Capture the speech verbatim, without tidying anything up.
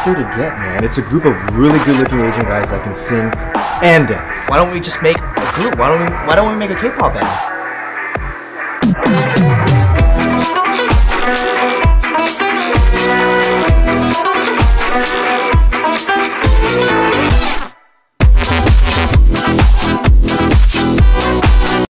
what's there to get, man? It's a group of really good-looking Asian guys that can sing and dance. Why don't we just make a group? Why don't we? Why don't we make a K-pop band?